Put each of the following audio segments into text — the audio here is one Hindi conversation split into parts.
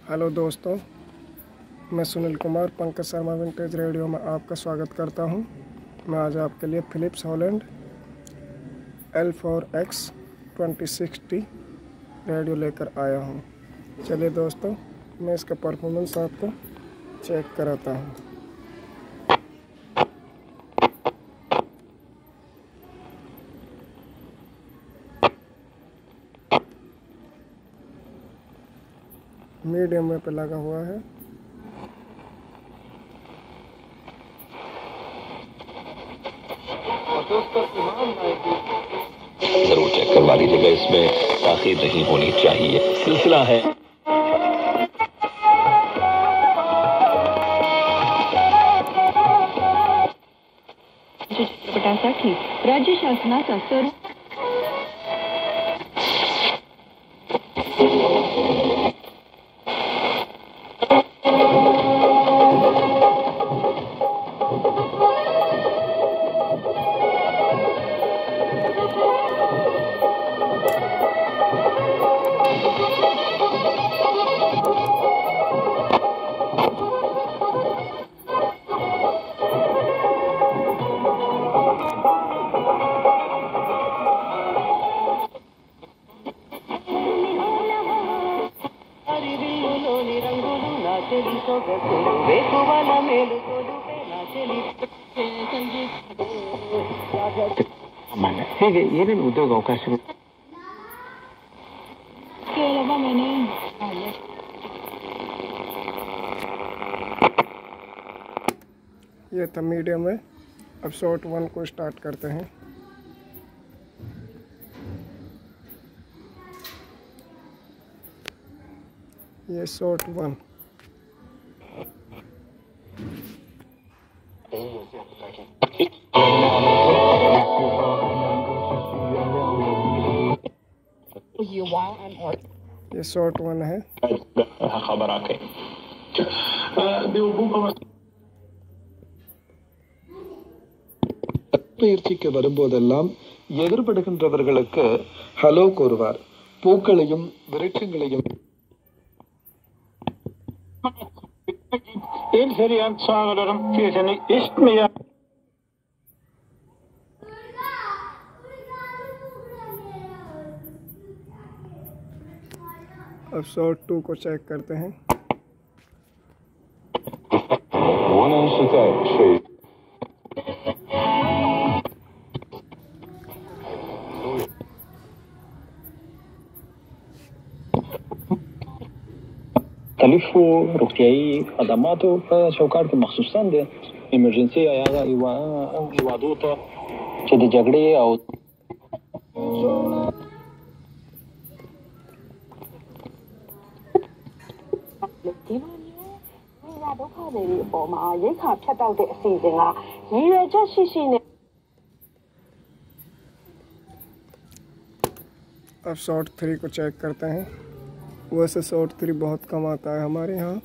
हेलो दोस्तों, मैं सुनील कुमार पंकज शर्मा विंटेज रेडियो में आपका स्वागत करता हूं। मैं आज आपके लिए फिलिप्स हॉलैंड L4X 2060 रेडियो लेकर आया हूं। चलिए दोस्तों, मैं इसका परफॉर्मेंस आपको चेक कराता हूं। मीडियम में पे लगा हुआ है। जरूर चेक करवा लीजिएगा, इसमें ताखीर नहीं होनी चाहिए। सिलसिला है चित्रपटासाठी राज्य शासनाचा सर्व ಹೀಗೆ ಏನೇನು ಉದ್ಯೋಗ ಅವಕಾಶಗಳು ये था मीडियम में। अब शॉर्ट 1 को स्टार्ट करते हैं। ये शॉर्ट 1। ये शॉर्ट 1 है। खबर आ गई। பயிற்சிக்கு வரும்போதெல்லாம் எதிர்படுகின்றவர்களுக்கு ஹலோ கூறுவார். பூக்களையும் விருட்சங்களையும் अब शॉर्ट 2 को चेक करते हैं। تلفو روغتيایي خدماتو په چوکاټ کې مخصوصا د ایمرجنسي یا ایوادو ته چې د جګړې او अब शॉर्ट 3 को चेक करते हैं। वैसे शॉर्ट 3 बहुत कम आता है हमारे यहाँ।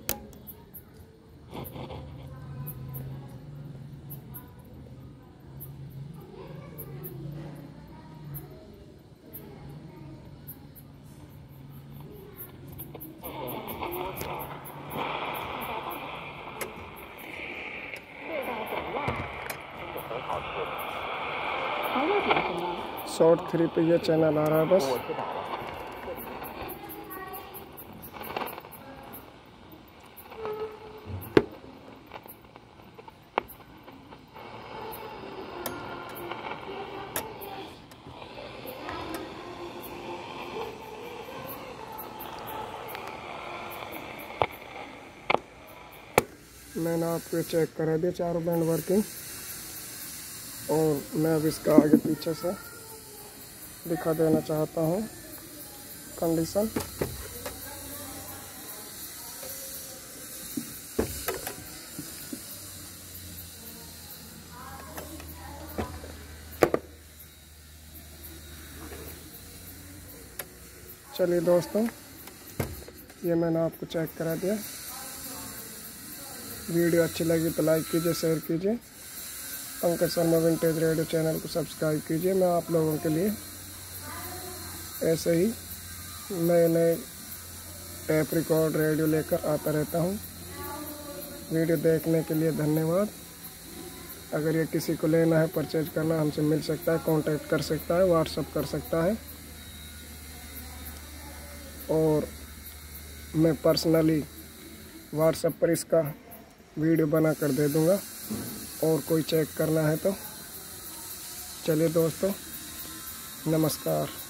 शॉर्ट 3 पे ये चैनल आ रहा है बस। मैंने आपको चेक करा दिया चारों बैंड वर्किंग, और मैं अब इसका आगे पीछे से दिखा देना चाहता हूँ कंडीशन। चलिए दोस्तों, ये मैंने आपको चेक करा दिया। वीडियो अच्छी लगी तो लाइक कीजिए, शेयर कीजिए। Pankaj Sharma vintage radio channel को सब्सक्राइब कीजिए। मैं आप लोगों के लिए ऐसे ही नए नए टेप रिकॉर्ड रेडियो लेकर आता रहता हूँ। वीडियो देखने के लिए धन्यवाद। अगर ये किसी को लेना है, परचेज करना, हमसे मिल सकता है, कांटेक्ट कर सकता है, व्हाट्सअप कर सकता है और मैं पर्सनली व्हाट्सएप पर इसका वीडियो बना कर दे दूँगा। और कोई चेक करना है तो चलिए दोस्तों, नमस्कार।